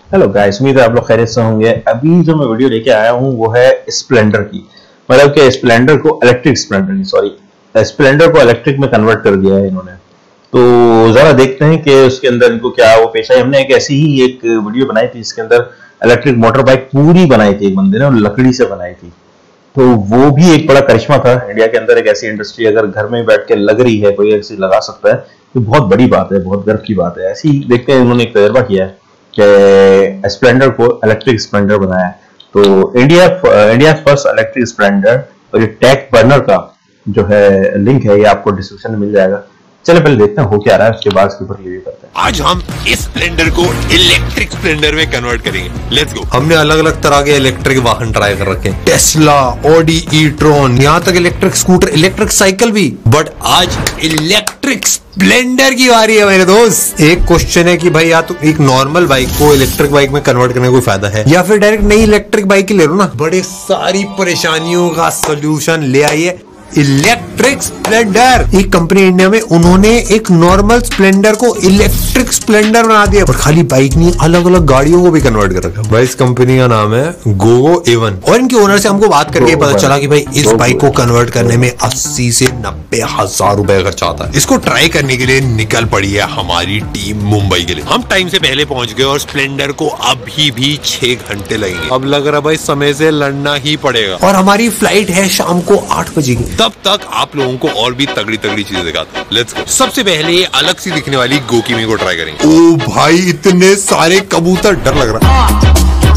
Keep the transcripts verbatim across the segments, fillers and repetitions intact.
Hello guys, उम्मीद है आप लोग खैरियत से होंगे। अभी जो मैं वीडियो लेके आया हूँ वो है स्प्लेंडर की, मतलब कि स्प्लेंडर को इलेक्ट्रिक स्प्लेंडर की सॉरी स्प्लेंडर को इलेक्ट्रिक में कन्वर्ट कर दिया है इन्होंने। तो जरा देखते हैं कि उसके अंदर इनको क्या वो पेश है। हमने एक ऐसी ही एक वीडियो बनाई थी जिसके अंदर इलेक्ट्रिक मोटर बाइक पूरी बनाई थी एक बंदे ने और लकड़ी से बनाई थी। तो वो भी एक बड़ा करिश्मा था। इंडिया के अंदर एक ऐसी इंडस्ट्री अगर घर में बैठ के लग रही है, कोई ऐसी लगा सकता है, तो बहुत बड़ी बात है, बहुत गर्व की बात है। ऐसी देखते हैं उन्होंने एक तजर्बा किया है कि स्प्लेंडर को इलेक्ट्रिक स्प्लेंडर बनाया है। तो India India first electric Splendor और ये टैग बर्नर का जो है लिंक है, ये आपको डिस्क्रिप्शन में मिल जाएगा। चलो पहले देखते हैं हो क्या रहा है, उसके बाद इसके ऊपर रिव्यू करते हैं। आज हम इस स्प्लेंडर को इलेक्ट्रिक स्प्लेंडर में कन्वर्ट करेंगे। Let's go. हमने अलग अलग तरह के इलेक्ट्रिक वाहन ट्राई कर रखे हैं, टेस्ला, ऑडी ई-ट्रॉन, यहाँ तक इलेक्ट्रिक स्कूटर, इलेक्ट्रिक साइकिल भी। बट आज इलेक्ट्रिक स्प्लेंडर की बारी है मेरे दोस्त। एक क्वेश्चन है कि भाई या तो एक नॉर्मल बाइक को इलेक्ट्रिक बाइक में कन्वर्ट करने का कोई फायदा है, या फिर डायरेक्ट नई इलेक्ट्रिक बाइक ही ले लो ना। बड़े सारी परेशानियों का सोल्यूशन ले आई है इलेक्ट्रिक स्प्लेंडर। एक कंपनी इंडिया में उन्होंने एक नॉर्मल स्प्लेंडर को इलेक्ट्रिक स्प्लेंडर बना दिया, पर खाली बाइक नहीं, अलग अलग गाड़ियों को भी कन्वर्ट कर रखा है। भाई इस कंपनी का नाम है गोगो एवन और इनके ओनर से हमको बात करके पता चला कि भाई इस बाइक को कन्वर्ट करने में अस्सी से नब्बे हजार रुपए खर्चा आता है। इसको ट्राई करने के लिए निकल पड़ी है हमारी टीम मुंबई के लिए। हम टाइम से पहले पहुंच गए और स्प्लेंडर को अभी भी छह घंटे लगेंगे। अब लग रहा भाई समय से लड़ना ही पड़ेगा और हमारी फ्लाइट है शाम को आठ बजे की। तब तक आप लोगों को और भी तगड़ी तगड़ी चीजें दिखाते हैं। Let's go. सबसे पहले ये अलग सी दिखने वाली गोकीमी को ट्राई करेंगे। ओ भाई इतने सारे कबूतर, डर लग रहा है।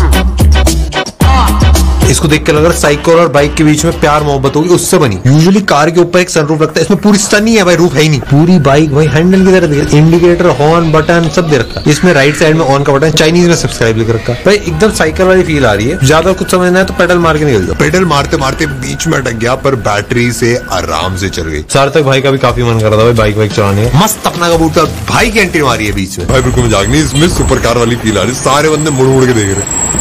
इसको देख के लग रहा है साइकिल और बाइक के बीच में प्यार मोहब्बत होगी, उससे बनी। यूजुअली कार के ऊपर एक सनरूफ लगता है, इसमें पूरी सन ही है भाई, रूफ है ही नहीं। पूरी बाइक भाई हैंडल की तरह दिख, इंडिकेटर, हॉर्न, बटन सब दे रखा है। इसमें राइट साइड में ऑन का बटन चाइनीज में सब्सक्राइब लिख रखा है। भाई एकदम साइकिल वाली फील आ रही है। ज्यादा कुछ समझना है तो पेडल मार के निकल जाओ। पेडल मारते मारते बीच में अटक गया, पर बैटरी से आराम से चल गई। सार्थक भाई का भी काफी मन कर रहा था भाई बाइक वाइक चलाने का। मस्त अपना कबूतर भाई की एंट्री मारी है बीच में। भाई बिल्कुल मजाक नहीं, इसमें सुपर कार वाली फील आ रही है। सारे बंदे मुड़ मुड़ के देख रहे।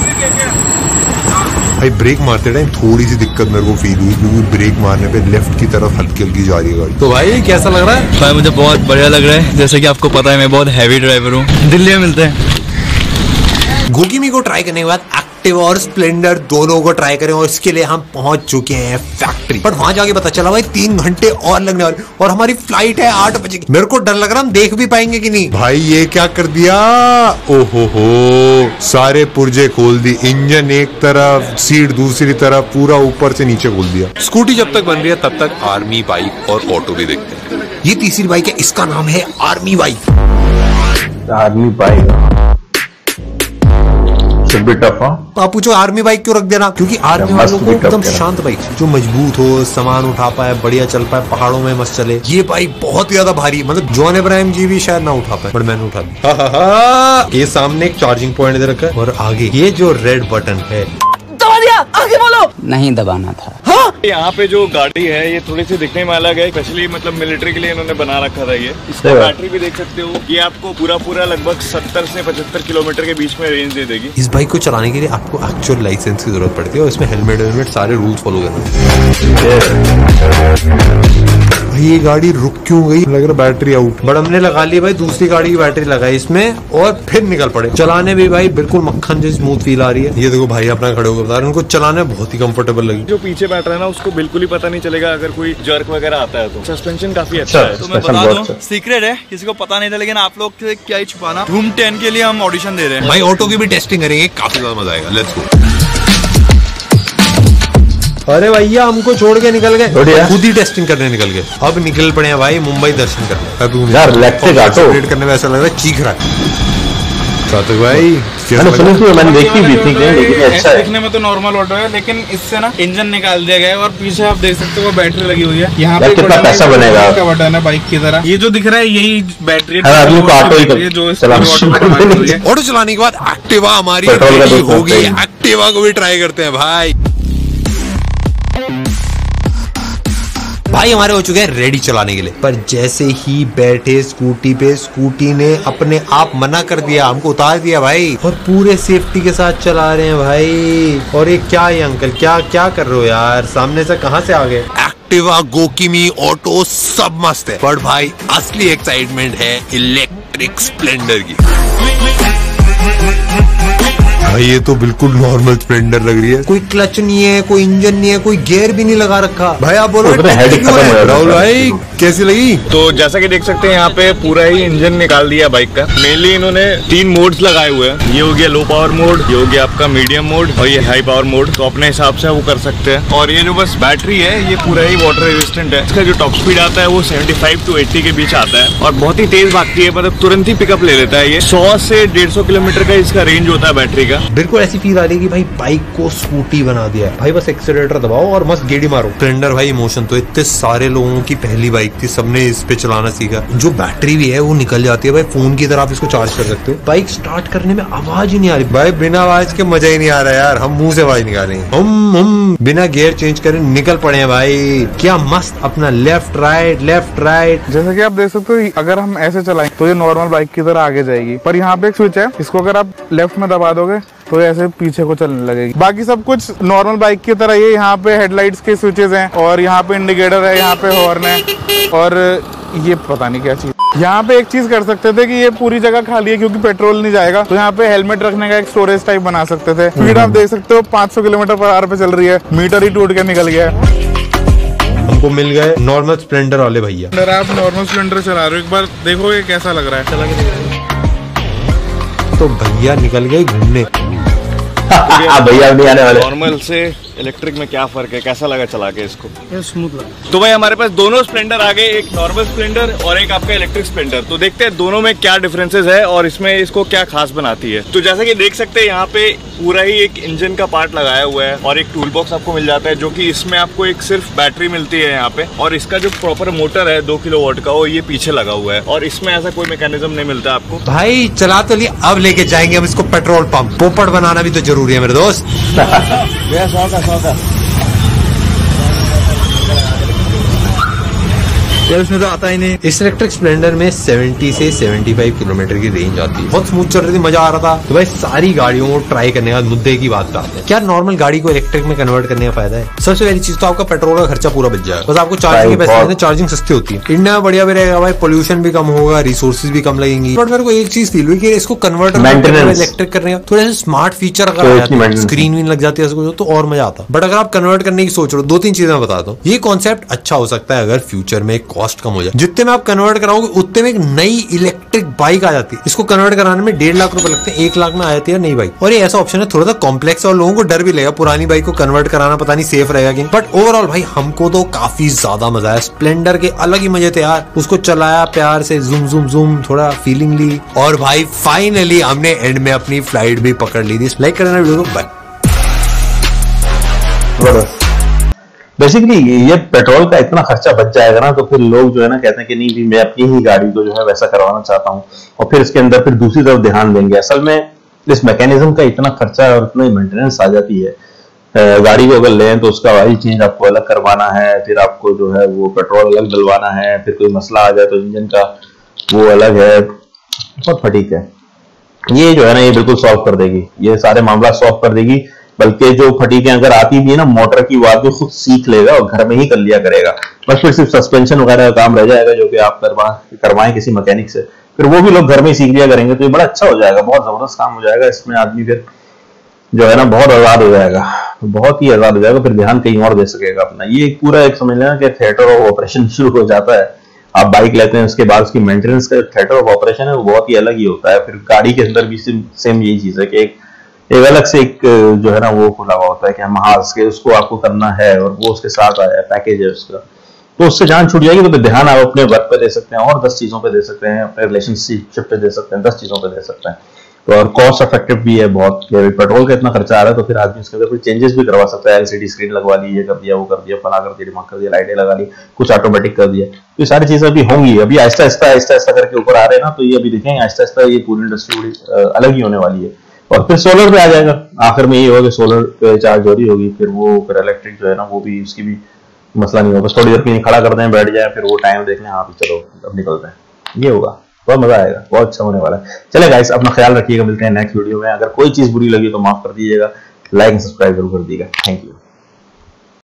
भाई ब्रेक मारते टाइम थोड़ी सी दिक्कत मेरे को फील हुई, क्योंकि ब्रेक मारने पे लेफ्ट की तरफ हल्की हल्की जा रही है गाड़ी। तो भाई कैसा लग रहा है? भाई मुझे बहुत बढ़िया लग रहा है। जैसे कि आपको पता है मैं बहुत हैवी ड्राइवर हूँ। दिल्ली में मिलते हैं। गोकीमी को ट्राई करने के बाद एक्टिवा और स्प्लेंडर दोनों को ट्राई करें और इसके लिए हम पहुंच चुके हैं फैक्ट्री। पर वहां जाके पता चला भाई तीन घंटे और लगने वाले और हमारी फ्लाइट है आठ बजे की। मेरे को डर लग रहा हम देख भी पाएंगे कि नहीं। भाई ये क्या कर दिया, ओहो हो, सारे पुर्जे खोल दी, इंजन एक तरफ, सीट दूसरी तरफ, पूरा ऊपर से नीचे खोल दिया। स्कूटी जब तक बन रही है तब तक आर्मी बाइक और ऑटो भी देखते हैं। ये तीसरी बाइक है, इसका नाम है आर्मी बाइक। आर्मी बाइक आप पूछो आर्मी बाइक क्यों रख देना, क्योंकि आर्मी वालों को एकदम शांत बाइक जो मजबूत हो, सामान उठा पाए, बढ़िया चल पाए, पहाड़ों में मस्त चले। ये बाइक बहुत ज्यादा भारी, मतलब जॉन अब्राहम जी भी शायद ना उठा पाए, पर मैंने उठा दी। ये सामने एक चार्जिंग पॉइंट दे रखा है और आगे ये जो रेड बटन है, दबा दिया, आगे बोलो। नहीं दबाना था। हाँ? यहाँ पे जो गाड़ी है ये थोड़ी सी दिखने में अलग है, स्पेशली मतलब मिलिट्री के लिए इन्होंने बना रखा था। ये इसका बैटरी भी देख सकते हो, ये आपको पूरा पूरा लगभग सत्तर से पचहत्तर किलोमीटर के बीच में रेंज दे देगी। इस बाइक को चलाने के लिए आपको एक्चुअल लाइसेंस की जरूरत पड़ती है और इसमें हेलमेट वेलमेट सारे रूल्स फॉलो करना। भाई ये गाड़ी रुक क्यों गई, लग रहा बैटरी आउट। बट हमने लगा ली भाई दूसरी गाड़ी की बैटरी लगाई इसमें और फिर निकल पड़े। चलाने भी भाई बिल्कुल मक्खन जैसी स्मूथ फील आ रही है। ये देखो भाई अपना खड़े होकर बता रहे हैं, उनको चलाने बहुत ही कंफर्टेबल लगी। जो पीछे बैठ रहा है ना उसको बिल्कुल ही पता नहीं चलेगा अगर कोई जर्क वगैरह आता है तो। सस्पेंशन काफी अच्छा है। तो मैं बता दूं सीक्रेट है, किसी को पता नहीं था, लेकिन आप लोग से क्या ही छुपाना। धूम टेन के लिए हम ऑडिशन दे रहे हैं। भाई ऑटो की भी टेस्टिंग करेंगे, काफी ज्यादा मजा आएगा। Let's go. अरे भैया हमको छोड़ के निकल गए, खुद ही टेस्टिंग करने निकल गए। अब निकल पड़े हैं भाई मुंबई दर्शन करने। यार इलेक्ट्रिक ऑटो ऑपरेट करने में ऐसा लग रहा है चीख रहा है। सार्थक भाई मैंने सुनी थी, मैंने देखी भी थी, लेकिन अच्छा है। दिखने में तो नॉर्मल ऑटो है, लेकिन इससे ना इंजन निकाल दिया गया है और पीछे आप देख सकते हो बैटरी लगी हुई है। यहाँ पे कितना पैसा बनेगा का बटन है बाइक की तरह। ये जो दिख रहा है यही बैटरी है। आदमी को ऑटो ही जो ऑटो चलाने के बाद एक्टिवा हमारी होगी। एक्टिवा को भी ट्राई करते हैं भाई। भाई हमारे हो चुके हैं रेडी चलाने के लिए, पर जैसे ही बैठे स्कूटी पे, स्कूटी ने अपने आप मना कर दिया, हमको उतार दिया भाई। और पूरे सेफ्टी के साथ चला रहे हैं भाई। और ये क्या है अंकल, क्या क्या कर रहे हो यार, सामने से कहां से आ गए? एक्टिवा, गोकीमी, ऑटो सब मस्त है, पर भाई असली एक्साइटमेंट है इलेक्ट्रिक स्प्लेंडर की। भाई ये तो बिल्कुल नॉर्मल स्प्लेंडर लग रही है, कोई क्लच नहीं है, कोई इंजन नहीं है, कोई गियर भी नहीं लगा रखा। भाई आप बोलो राहुल भाई कैसी लगी? तो जैसा कि देख सकते हैं यहाँ पे पूरा ही इंजन निकाल दिया बाइक का। मेनली इन्होंने तीन मोड्स लगाए हुए हैं, ये हो गया लो पावर मोड, ये हो गया आपका मीडियम मोड और ये हाई पावर मोड। तो अपने हिसाब से वो कर सकते हैं। और ये जो बस बैटरी है ये पूरा ही वाटर रेजिस्टेंट है। इसका जो टॉप स्पीड आता है वो पचहत्तर टू अस्सी के बीच आता है और बहुत ही तेज भागती है, मतलब तुरंत ही पिकअप ले लेता है। ये सौ से डेढ़ सौ किलोमीटर का इसका रेंज होता है बैटरी का। बिल्कुल ऐसी फील आ रही है कि भाई बाइक को स्कूटी बना दिया है भाई, बस एक्सीलरेटर दबाओ और मस्त गेड़ी मारो। स्प्लेंडर भाई इमोशन तो इतने सारे लोगों की पहली बाइक थी, सबने इस पे चलाना सीखा। जो बैटरी भी है वो निकल जाती है भाई, फोन की तरह आप इसको चार्ज कर सकते हो। बाइक स्टार्ट करने में आवाज ही नहीं आ रही भाई, बिना आवाज के मजा ही नहीं आ रहा यार। हम मुंह से आवाज निकालेंगे, हम हम बिना गियर चेंज करे निकल पड़े हैं भाई। क्या मस्त अपना लेफ्ट राइट लेफ्ट राइट। जैसा कि आप देख सकते हो अगर हम ऐसे चलाएं तो ये नॉर्मल बाइक की तरह आगे जाएगी, पर यहाँ पे एक स्विच है, इसको अगर आप लेफ्ट में दबा दोगे तो ऐसे पीछे को चलने लगेगी। बाकी सब कुछ नॉर्मल बाइक की तरह ये यहाँ पे हेडलाइट्स के स्विचेस हैं और यहाँ पे इंडिकेटर है, यहाँ पे हॉर्न है और ये पता नहीं क्या चीज। यहाँ पे एक चीज कर सकते थे कि ये पूरी जगह खाली है क्योंकि पेट्रोल नहीं जाएगा, तो यहाँ पे हेलमेट रखने का एक स्टोरेज टाइप बना सकते थे। स्पीड आप देख सकते हो पाँच सौ किलोमीटर पर आवर पे चल रही है, मीटर ही टूट के निकल गया है। हमको मिल गए नॉर्मल स्प्लेंडर वाले भैया। अगर आप नॉर्मल स्प्लेंडर चला रहे हो एक बार देखो ये कैसा लग रहा है। चला के तो भैया निकल गए घूमने। भैया नहीं आने वाले। नॉर्मल से इलेक्ट्रिक में क्या फर्क है, कैसा लगा चला के इसको? ये स्मूथ लगा। तो भाई हमारे पास दोनों स्प्लेंडर आ गए, एक नॉर्मल स्प्लेंडर और एक आपका इलेक्ट्रिक स्प्लेंडर। तो देखते हैं दोनों में क्या डिफरेंसेस है और इसमें इसको क्या खास बनाती है। तो जैसा कि देख सकते हैं यहाँ पे पूरा ही एक इंजन का पार्ट लगाया हुआ है और एक टूल बॉक्स आपको मिल जाता है, जो कि इसमें आपको एक सिर्फ बैटरी मिलती है यहाँ पे। और इसका जो प्रॉपर मोटर है दो किलो वॉट का, वो ये पीछे लगा हुआ है और इसमें ऐसा कोई मैकेनिज्म नहीं मिलता आपको। भाई चला तो लिया, अब लेके जाएंगे हम इसको पेट्रोल पंप। पोपट बनाना भी तो जरूरी है मेरे दोस्त। यार इसमें तो आता ही नहीं। इस इलेक्ट्रिक स्प्लेंडर में सत्तर से पचहत्तर किलोमीटर की रेंज आती है, बहुत स्मूथ चल रही थी, मजा आ रहा था। तो भाई सारी गाड़ियों को ट्राई करने का मुद्दे की बात करते हैं, क्या नॉर्मल गाड़ी को इलेक्ट्रिक में कन्वर्ट करने का फायदा है? सबसे पहली चीज तो आपका पेट्रोल का खर्चा पूरा बच जाएगा, बस आपको चार्जिंग के पैसे, चार्जिंग सस्ती होती है। इंडिया में बढ़िया भी रहेगा भाई, पोल्यूशन भी कम होगा, रिसोर्सेज भी कम लगेंगी। बट मेरे को एक चीज फील हुई कि इसको कन्वर्ट इलेक्ट्रिक करने का थोड़ा सा स्मार्ट फीचर अगर स्क्रीन भी लग जाती है तो और मजा आता। बट अगर आप कन्वर्ट करने की सोच रहे हो, दो तीन चीजें मैं बताता हूँ। ये कॉन्सेप्ट अच्छा हो सकता है अगर फ्यूचर में कॉस्ट कम हो जाए, जितने में आप कन्वर्ट कराओगे उतने में एक नई इलेक्ट्रिक बाइक आ जाती है। इसको कन्वर्ट कराने में डेढ़ लाख रुपए लगते हैं, एक लाख में आ जाती है नई बाइक। और ये ऐसा ऑप्शन है थोड़ा सा कॉम्प्लेक्स और लोगों को डर भी लगेगा पुरानी बाइक को कन्वर्ट कराना, पता नहीं सेफ रहेगा कि। बट ओवरऑल भाई हमको तो काफी ज्यादा मजा आया। स्प्लेंडर के अलग ही मजे थे यार, उसको चलाया प्यार से, जूम जूम जूम, थोड़ा फीलिंग ली और भाई फाइनली हमने एंड में अपनी फ्लाइट भी पकड़ ली थी। लाइक करना वीडियो को, बाय। बेसिकली ये पेट्रोल का इतना खर्चा बच जाएगा ना, तो फिर लोग जो है ना कहते हैं कि नहीं भी मैं अपनी ही गाड़ी को जो है वैसा करवाना चाहता हूँ, और फिर इसके अंदर फिर दूसरी तरफ ध्यान देंगे। असल में इस मैकेनिज्म का इतना खर्चा और इतना मेंटेनेंस आ जाती है। गाड़ी को अगर लें तो उसका ऑयल चेंज आपको अलग करवाना है, फिर आपको जो है वो पेट्रोल अलग डलवाना है, फिर कोई मसला आ जाए तो इंजन का वो अलग है, बहुत फटीक है। ये जो है ना ये बिल्कुल सॉल्व कर देगी, ये सारे मामला सॉल्व कर देगी। बल्कि जो फटीकें अगर आती भी है ना मोटर की, वो आदमी खुद सीख लेगा और घर में ही कर लिया करेगा। बस फिर सिर्फ सस्पेंशन वगैरह का काम रह जाएगा जो कि आप करवा करवाएं किसी मैकेनिक से, फिर वो भी लोग घर में ही सीख लिया करेंगे। तो ये बड़ा अच्छा हो जाएगा, बहुत जबरदस्त काम हो जाएगा। इसमें आदमी फिर जो है ना बहुत आजाद हो जाएगा, बहुत ही आजाद हो जाएगा, फिर ध्यान कहीं और दे सकेगा अपना। ये एक पूरा एक समझ लेना कि थिएटर ऑफ ऑपरेशन शुरू हो जाता है। आप बाइक लेते हैं उसके बाद उसकी मेंटेनेंस का थिएटर ऑफ ऑपरेशन है वो बहुत ही अलग ही होता है। फिर गाड़ी के अंदर भी सेम यही चीज है कि एक एक अलग से एक जो है ना वो खुला हुआ होता है कि महाज के उसको आपको करना है और वो उसके साथ आया पैकेज है उसका, तो उससे जान छूट जाएगी। तो फिर ध्यान आप अपने वर्क पे दे सकते हैं और दस चीजों पे दे सकते हैं, अपने रिलेशनशिप पे दे सकते हैं, दस चीजों पे दे सकते हैं। तो और कॉस्ट इफेक्टिव भी है बहुत। पेट्रोल का इतना खर्चा आ रहा है तो फिर आदमी उसके अंदर कोई चेंजेस भी करवा सकता है। एलसीडी स्क्रीन लगवा ली, ये कर दिया, वो कर दिया, फला कर दिया, दिमाग कर दिया, लाइटें लगा ली, कुछ ऑटोमेटिक कर दिया। तो ये सारी चीजें अभी होंगी, अभी आहिस्ता आहिस्ता आहिस्ता आहिस्ता करके ऊपर आ रहे हैं ना। तो ये अभी देखेंगे आहिस्ता आहिस्ता ये पूरी इंडस्ट्री बड़ी अलग ही होने वाली है। और फिर सोलर पे आ जाएगा, आखिर में ये होगा कि सोलर पे चार्ज हो रही होगी, फिर वो फिर इलेक्ट्रिक जो है ना वो भी उसकी भी मसला नहीं होगा। बस थोड़ी देर कहीं खड़ा कर दें, बैठ जाए, फिर वो टाइम देख लें, हाँ भी चलो अब निकलते हैं। ये होगा, बहुत मजा आएगा, बहुत अच्छा होने वाला है। चले गाइस, अपना ख्याल रखिएगा, मिलते हैं नेक्स्ट वीडियो में। अगर कोई चीज बुरी लगी तो माफ कर दीजिएगा, लाइक एंड सब्सक्राइब जरूर कर दीजिएगा। Thank you.